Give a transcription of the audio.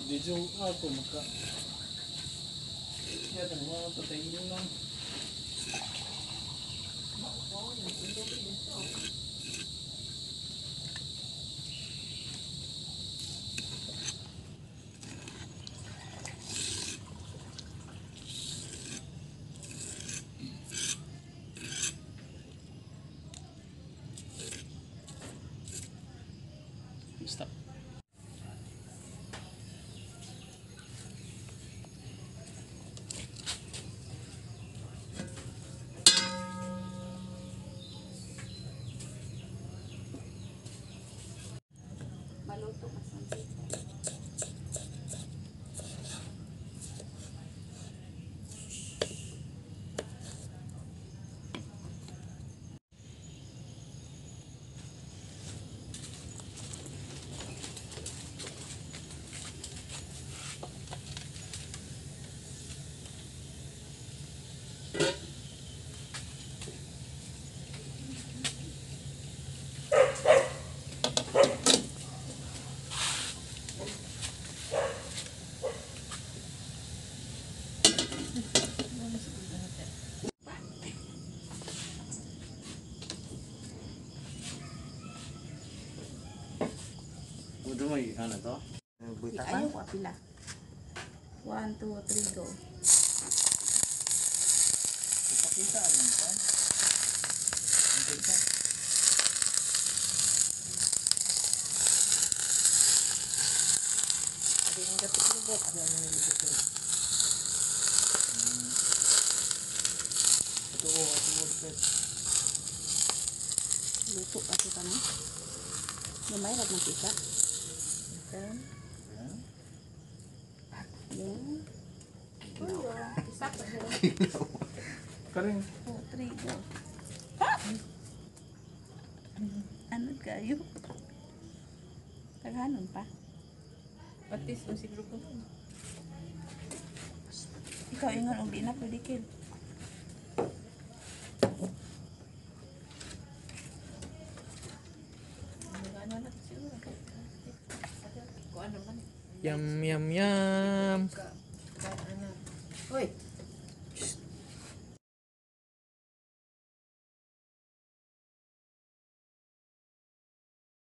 Medyo ako maka. Kaya tanong mga patayin yun lang. Stop. Maluto masang. Udah mo yung ano to? Ayaw ko pila. 1, 2, 3, go. Ipakita rin pa. Ipakita. Hindi nang gatot lubot. Ano yung lubot? Ito o, ito mo lubot. Luto kasi ka na. Lumay, wag ng pisa. Okay. Ayan. Yan. Isa pa sila. Karing. 2, 3, go. Ano kayo? Tagahanon pa. Patis mo siguro ko. Ikaw ingon og di na pwede kid. Ano na siguro. Ko ano man. Yum, yum, yum. Ano. Hoy,